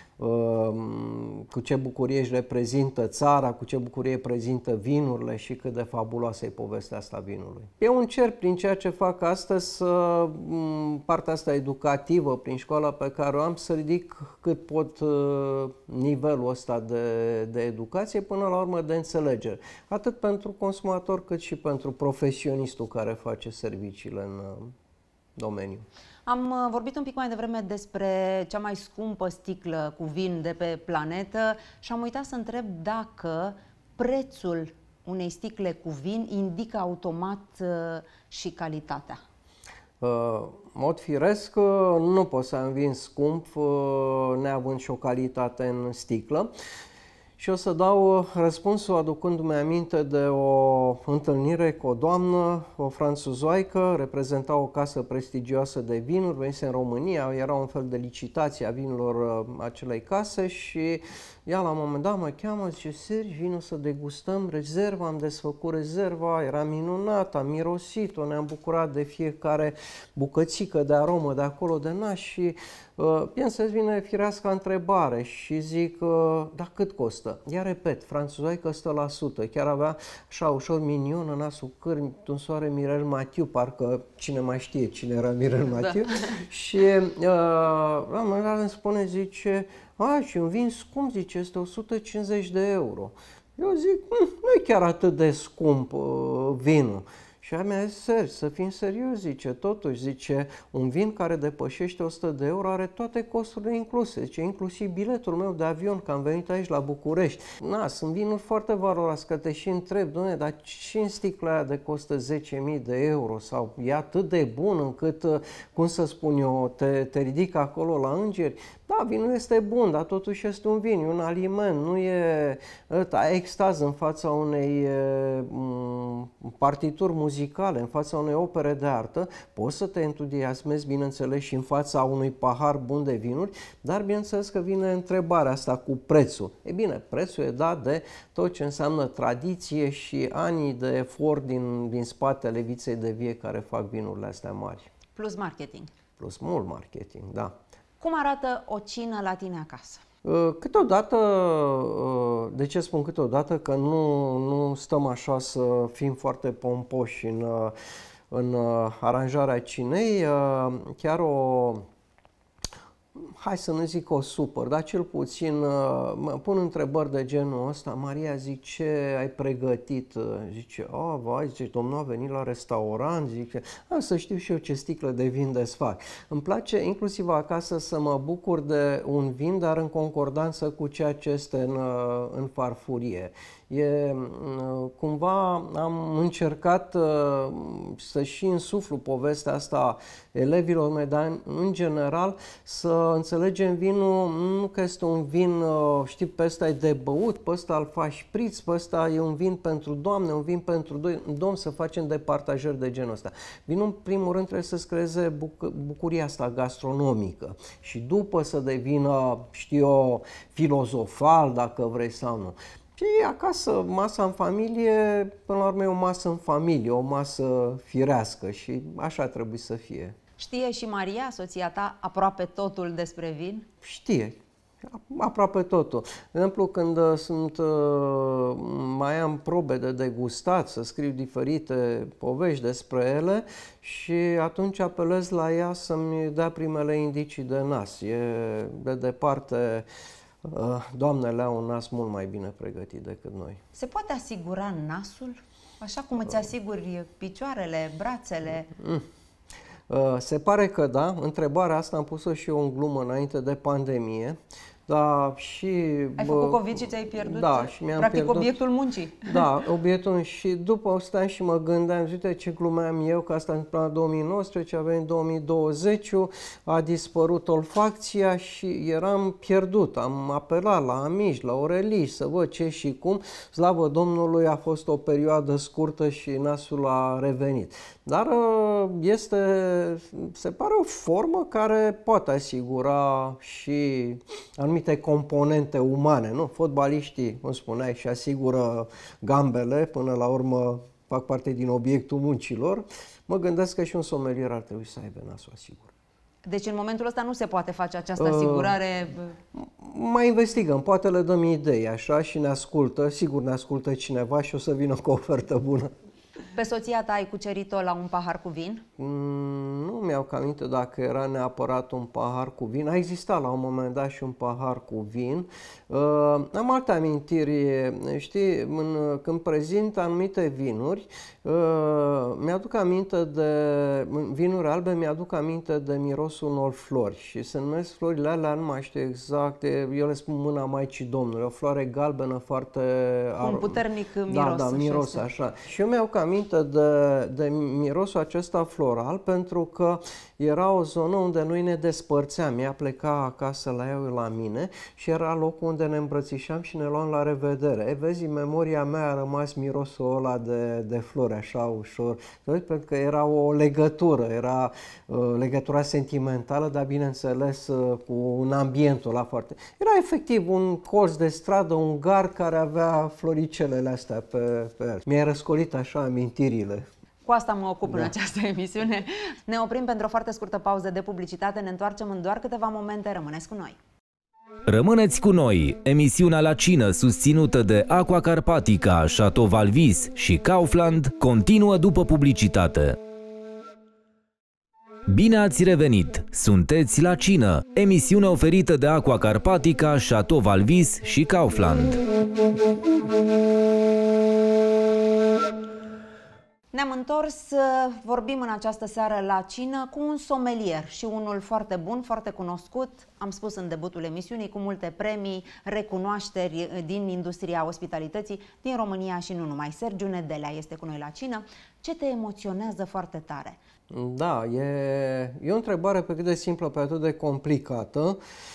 [SPEAKER 4] cu ce bucurie își reprezintă țara, cu ce bucurie prezintă vinurile și cât de fabuloasă e povestea asta vinului. Eu încerc prin ceea ce fac astăzi, partea asta educativă, prin școala pe care o am, să ridic cât pot nivelul ăsta de educație, până la urmă de înțelegere. Atât pentru consumator cât și pentru profesionistul care face serviciile în domeniu.
[SPEAKER 2] Am vorbit un pic mai devreme despre cea mai scumpă sticlă cu vin de pe planetă și am uitat să întreb dacă prețul unei sticle cu vin indică automat și calitatea.
[SPEAKER 4] Mod firesc, nu pot să am vin scump neavând și o calitate în sticlă. Și o să dau răspunsul aducându-mi aminte de o întâlnire cu o doamnă, o franțuzoaică, reprezenta o casă prestigioasă de vinuri, venise în România, era un fel de licitație a vinurilor acelei case și ea la un moment dat mă cheamă, zice, Sergi, vino să degustăm rezerva, am desfăcut rezerva, era minunat, am mirosit-o, ne-am bucurat de fiecare bucățică de aromă de acolo de nas și bineînțeles vine firească întrebare și zic, dar cât costă? Ea repet, franțuzoică 100%, chiar avea așa ușor minionă, nasul cârmi, tunsoare Mirel Mathieu, parcă cine mai știe cine era Mirel Mathieu. Și la un moment dat îmi spune, zice, și un vin scump, zice, este 150 de euro. Eu zic, nu e chiar atât de scump vinul. Și a mea zis, Sergi, să fim serios, zice, totuși, zice, un vin care depășește 100 de euro are toate costurile incluse, zice, inclusiv biletul meu de avion, că am venit aici la București. Sunt vinuri foarte valoroase, că te și întreb, doamne, dar și în sticla aia de costă 10.000 de euro sau e atât de bun încât, cum să spun eu, te ridică acolo la îngeri? Da, vinul este bun, dar totuși este un vin, e un aliment, nu e extaz în fața unei partituri muzicale, în fața unei opere de artă, poți să te entuziasmezi, bineînțeles, și în fața unui pahar bun de vinuri, dar bineînțeles că vine întrebarea asta cu prețul. E bine, prețul e dat de tot ce înseamnă tradiție și ani de efort din spatele viței de vie care fac vinurile astea mari.
[SPEAKER 2] Plus marketing.
[SPEAKER 4] Plus mult marketing, da.
[SPEAKER 2] Cum arată o cină la tine acasă?
[SPEAKER 4] Câteodată, de ce spun câteodată? Că nu stăm așa să fim foarte pompoși în aranjarea cinei, chiar o, hai să nu zic o supăr, dar cel puțin mă pun întrebări de genul ăsta. Maria, zic, ce ai pregătit? Zice, vai, zice, domnul a venit la restaurant, zice, să știu și eu ce sticlă de vin desfac. Îmi place inclusiv acasă să mă bucur de un vin, dar în concordanță cu ceea ce este în farfurie. Cumva am încercat să și însuflu povestea asta elevilor mei, dar în general să înțelegem vinul, nu că este un vin, știi, pe ăsta e de băut, pe ăsta îl faci șpriț, pe ăsta e un vin pentru Doamne, un vin pentru Domn, să facem departajări de genul ăsta. Vinul, în primul rând, trebuie să-ți creeze bucuria asta gastronomică și după să devină, știu eu, filozofal, dacă vrei sau nu. Și acasă, masa în familie, până la urmă e o masă în familie, o masă firească și așa trebuie să fie.
[SPEAKER 2] Știe și Maria, soția ta, aproape totul despre vin?
[SPEAKER 4] Știe, aproape totul. De exemplu, când mai am probe de degustat, să scriu diferite povești despre ele și atunci apelez la ea să-mi dea primele indicii de nas. E de departe... Doamnele au un nas mult mai bine pregătit decât noi.
[SPEAKER 2] Se poate asigura nasul? Așa cum îți asiguri picioarele, brațele?
[SPEAKER 4] Se pare că da. Întrebarea asta am pus-o și eu în glumă înainte de pandemie. Da, și...
[SPEAKER 2] Ai făcut COVID și ți-ai pierdut?
[SPEAKER 4] Da, și mi-am
[SPEAKER 2] practic
[SPEAKER 4] pierdut
[SPEAKER 2] obiectul muncii.
[SPEAKER 4] Da, obiectul. Și după stăteam și mă gândeam, uite ce glumeam eu, că asta în 2019, a venit 2020, a dispărut olfacția și eram pierdut. Am apelat la amici, la oreliși, să văd ce și cum. Slavă Domnului, a fost o perioadă scurtă și nasul a revenit. Dar se pare o formă care poate asigura și anumite componente umane, nu? Fotbaliștii, cum spuneai, și asigură gambele, până la urmă fac parte din obiectul muncilor. Mă gândesc că și un somelier ar trebui să aibă nasul asigur.
[SPEAKER 2] Deci în momentul ăsta nu se poate face această asigurare?
[SPEAKER 4] Mai investigăm, poate le dăm idei așa și ne ascultă, sigur ne ascultă cineva și o să vină cu o ofertă bună.
[SPEAKER 2] Pe soția ta ai cucerit-o la un pahar cu vin?
[SPEAKER 4] Nu mi-au aminte dacă era neapărat un pahar cu vin. A existat la un moment dat și un pahar cu vin. Am alte amintiri, știi, când prezint anumite vinuri, mi-aduc aminte de vinuri albe, mi-aduc aminte de mirosul unor flori și se numesc florile alea, nu mai știu exact, eu le spun mâna Maicii Domnului, o floare galbenă foarte...
[SPEAKER 2] Un puternic miros.
[SPEAKER 4] Da, miros așa. Și eu mi-au aminte de mirosul acesta floral pentru că era o zonă unde noi ne despărțeam. Ea pleca acasă la ea, la mine și era locul unde ne îmbrățișam și ne luam la revedere. Vezi, în memoria mea a rămas mirosul ăla de flori, așa ușor, pentru că era o legătură, era legătura sentimentală, dar bineînțeles cu un ambientul ăla foarte... Era efectiv un colț de stradă, un gard care avea floricelele astea pe el. Mi-ai răscolit așa amintirile.
[SPEAKER 2] Cu asta mă ocup în această emisiune. Ne oprim pentru o foarte scurtă pauză de publicitate, ne întoarcem în doar câteva momente, rămâneți cu noi.
[SPEAKER 1] Rămâneți cu noi! Emisiunea La Cină, susținută de Aqua Carpatica, Chateau Valvis și Kaufland, continuă după publicitate. Bine ați revenit! Sunteți La Cină, emisiune oferită de Aqua Carpatica, Chateau Valvis și Kaufland.
[SPEAKER 2] Ne-am întors, vorbim în această seară la cină cu un somelier și unul foarte bun, foarte cunoscut, am spus în debutul emisiunii, cu multe premii, recunoașteri din industria ospitalității, din România și nu numai. Sergiu Nedelea este cu noi la cină. Ce te emoționează foarte tare?
[SPEAKER 4] Da, e o întrebare pe cât de simplă, pe atât de complicată.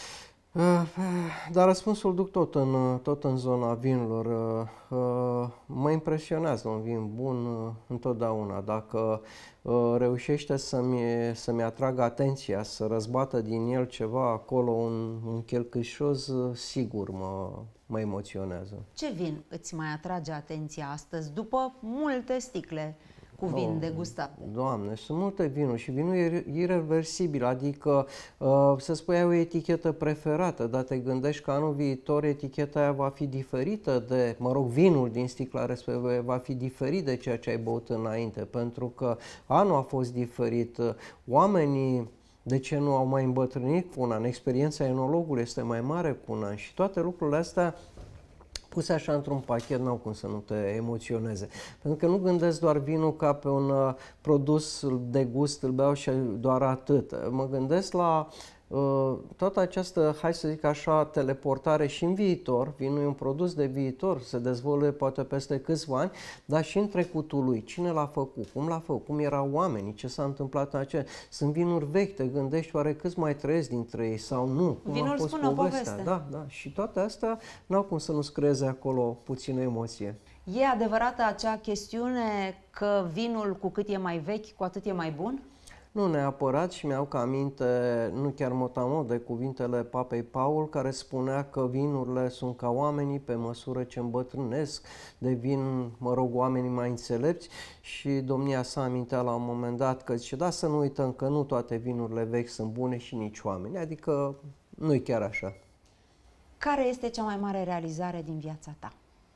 [SPEAKER 4] Dar răspunsul duc tot în zona vinilor. Mă impresionează un vin bun întotdeauna. Dacă reușește să-mi atragă atenția, să răzbată din el ceva acolo, un chelcâșoz, sigur mă emoționează.
[SPEAKER 2] Ce vin îți mai atrage atenția astăzi, după multe sticle cu vin degustate?
[SPEAKER 4] Doamne, sunt multe vinuri și vinul e irreversibil, adică să spui ai o etichetă preferată, dar te gândești că anul viitor eticheta aia va fi diferită de, mă rog, vinul din sticla respectivă va fi diferit de ceea ce ai băut înainte, pentru că anul a fost diferit, oamenii de ce nu au mai îmbătrânit cu un an, experiența enologului este mai mare cu un an și toate lucrurile astea puse așa într-un pachet n-au cum să nu te emoționeze. Pentru că nu gândesc doar vinul ca pe un produs de gust, îl beau și doar atât. Mă gândesc la toată această, hai să zic așa, teleportare și în viitor. Vinul e un produs de viitor, se dezvoltă poate peste câțiva ani, dar și în trecutul lui. Cine l-a făcut? Cum l-a făcut? Cum erau oamenii? Ce s-a întâmplat în aceea? Sunt vinuri vechi, te gândești oare câți mai trăiesc dintre ei sau nu? Cum
[SPEAKER 2] Vinul
[SPEAKER 4] a fost
[SPEAKER 2] spune o poveste.
[SPEAKER 4] Da, da. Și toate astea n-au cum să nu-ți creeze acolo puțină emoție.
[SPEAKER 2] E adevărată acea chestiune că vinul cu cât e mai vechi, cu atât e mai bun?
[SPEAKER 4] Nu neapărat și mi-au ca aminte, nu chiar mot-a-mot, de cuvintele Papei Paul, care spunea că vinurile sunt ca oamenii pe măsură ce îmbătrânesc, devin, mă rog, oamenii mai înțelepți și domnia sa amintea la un moment dat că zice, da, să nu uităm că nu toate vinurile vechi sunt bune și nici oameni, adică nu-i chiar așa.
[SPEAKER 2] Care este cea mai mare realizare din viața ta?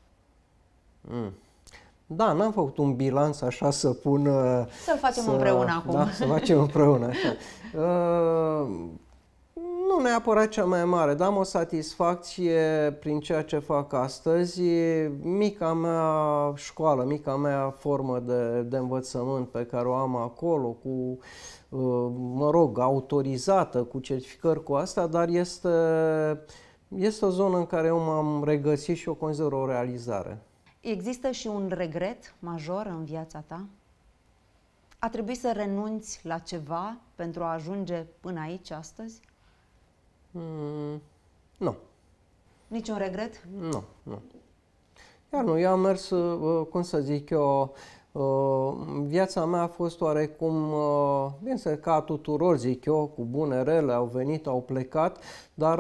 [SPEAKER 4] Da, n-am făcut un bilanț așa să pun...
[SPEAKER 2] Să-l facem împreună acum.
[SPEAKER 4] Da, să facem împreună așa. Nu neapărat cea mai mare, dar am o satisfacție prin ceea ce fac astăzi. Mica mea școală, mica mea formă de învățământ pe care o am acolo, cu, mă rog, autorizată, cu certificări cu asta, dar este o zonă în care eu m-am regăsit și o consider o realizare.
[SPEAKER 2] Există și un regret major în viața ta? A trebuit să renunți la ceva pentru a ajunge până aici astăzi?
[SPEAKER 4] Nu.
[SPEAKER 2] Niciun regret?
[SPEAKER 4] Nu, nu. Iar nu, eu am mers, cum să zic eu, viața mea a fost oarecum, bine, ca a tuturor, zic eu, cu bune, rele, au venit, au plecat, dar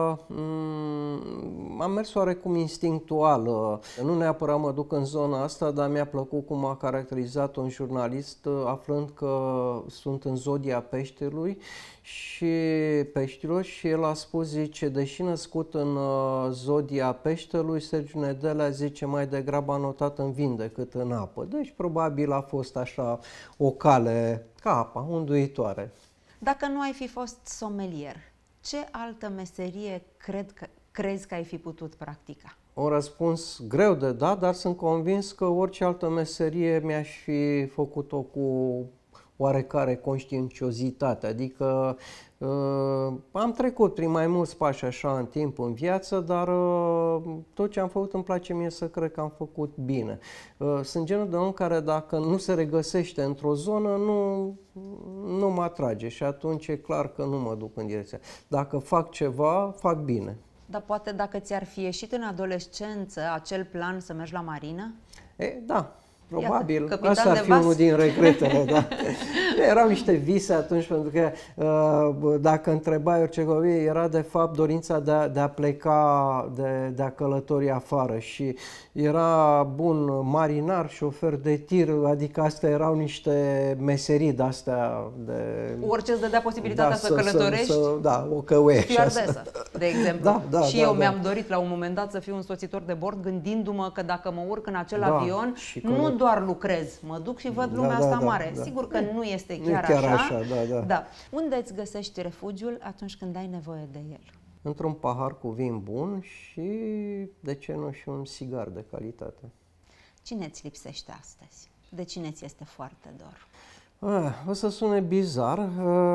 [SPEAKER 4] am mers oarecum instinctual. Nu neapărat mă duc în zona asta, dar mi-a plăcut cum a caracterizat un jurnalist, aflând că sunt în zodia peștelui și peștilor și el a spus, zice, deși născut în zodia peștelui, Sergiu Nedelea, zice, mai degrabă a notat în vin decât în apă. Deci probabil a fost așa o cale ca apa, unduitoare.
[SPEAKER 2] Dacă nu ai fi fost somelier, ce altă meserie crezi că ai fi putut practica?
[SPEAKER 4] Un răspuns greu de dat, dar sunt convins că orice altă meserie mi-aș fi făcut-o cu oarecare conștiinciozitate, adică am trecut prin mai mulți pași așa în timp, în viață, dar tot ce am făcut îmi place mie să cred că am făcut bine. Sunt genul de om care dacă nu se regăsește într-o zonă, nu mă atrage și atunci e clar că nu mă duc în direcția. Dacă fac ceva, fac bine.
[SPEAKER 2] Dar poate dacă ți-ar fi ieșit în adolescență acel plan să mergi la marină?
[SPEAKER 4] Da. Probabil,
[SPEAKER 2] iată,
[SPEAKER 4] asta ar fi unul din regretele, da. Erau niște vise atunci, pentru că dacă întrebai orice copil, era de fapt dorința de a pleca, de a călători afară și era bun marinar, șofer de tir, adică astea erau niște meserii de-astea.
[SPEAKER 2] Orice îți dădea posibilitatea să călătorești?
[SPEAKER 4] Da, o căuiești.
[SPEAKER 2] Stewardesă, de exemplu. Și eu mi-am dorit la un moment dat să fiu însoțitor de bord, gândindu-mă că dacă mă urc în acel avion, nu doar lucrez, mă duc și văd lumea asta mare. Sigur că nu este chiar așa. Da. Unde îți găsești refugiul atunci când ai nevoie de el?
[SPEAKER 4] Într-un pahar cu vin bun și, de ce nu, și un sigar de calitate.
[SPEAKER 2] Cine îți lipsește astăzi? De cine ți este foarte dor?
[SPEAKER 4] O să sune bizar,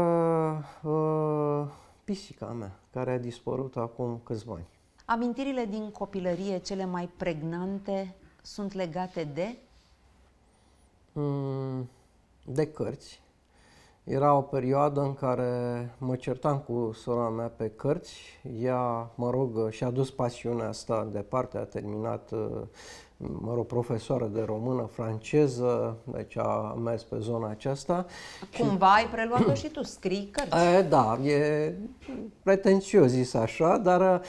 [SPEAKER 4] pisica mea, care a dispărut acum câțiva ani.
[SPEAKER 2] Amintirile din copilărie cele mai pregnante sunt legate de?
[SPEAKER 4] De cărți. Era o perioadă în care mă certam cu sora mea pe cărți. Ea, mă rog, și-a dus pasiunea asta departe, a terminat profesoară de română, franceză, deci a mers pe zona aceasta.
[SPEAKER 2] Cumva ai preluat-o și tu, scrii cărți.
[SPEAKER 4] Da, e pretențios zis așa, dar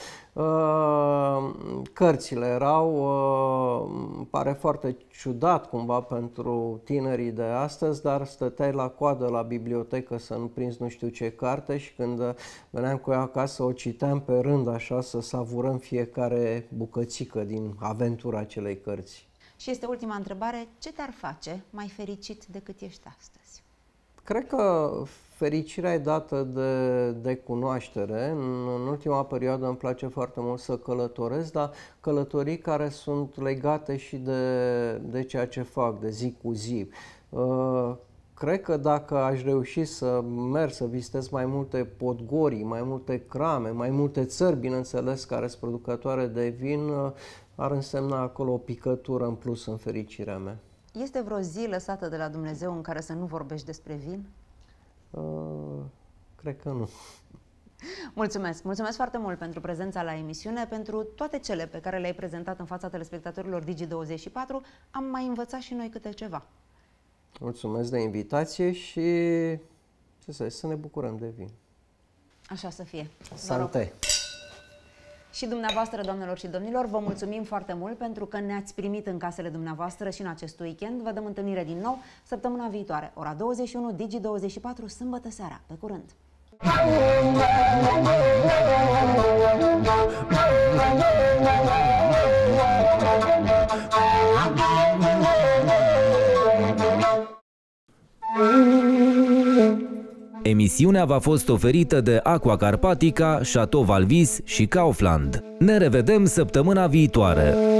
[SPEAKER 4] cărțile erau, pare foarte ciudat cumva pentru tinerii de astăzi, dar stăteai la coadă la bibliotecă să nu prinzi nu știu ce carte și când veneam cu ea acasă o citeam pe rând așa să savurăm fiecare bucățică din aventura acelei cărți.
[SPEAKER 2] Și este ultima întrebare, ce te-ar face mai fericit decât ești astăzi?
[SPEAKER 4] Cred că fericirea e dată de cunoaștere. În ultima perioadă îmi place foarte mult să călătoresc, dar călătorii care sunt legate și de ceea ce fac, de zi cu zi. Cred că dacă aș reuși să merg, să vizitez mai multe podgorii, mai multe crame, mai multe țări, bineînțeles, care sunt producătoare de vin, ar însemna acolo o picătură în plus în fericirea mea.
[SPEAKER 2] Este vreo zi lăsată de la Dumnezeu în care să nu vorbești despre vin?
[SPEAKER 4] Cred că nu.
[SPEAKER 2] Mulțumesc! Mulțumesc foarte mult pentru prezența la emisiune, pentru toate cele pe care le-ai prezentat în fața telespectatorilor Digi24. Am mai învățat și noi câte ceva.
[SPEAKER 4] Mulțumesc de invitație și să ne bucurăm de vin.
[SPEAKER 2] Așa să fie.
[SPEAKER 4] Sante!
[SPEAKER 2] Și dumneavoastră, doamnelor și domnilor, vă mulțumim foarte mult pentru că ne-ați primit în casele dumneavoastră și în acest weekend. Vă dăm întâlnire din nou săptămâna viitoare, ora 21, Digi24, sâmbătă seara. Pe curând!
[SPEAKER 1] Emisiunea v-a fost oferită de Aqua Carpatica, Chateau Valvis și Kaufland. Ne revedem săptămâna viitoare!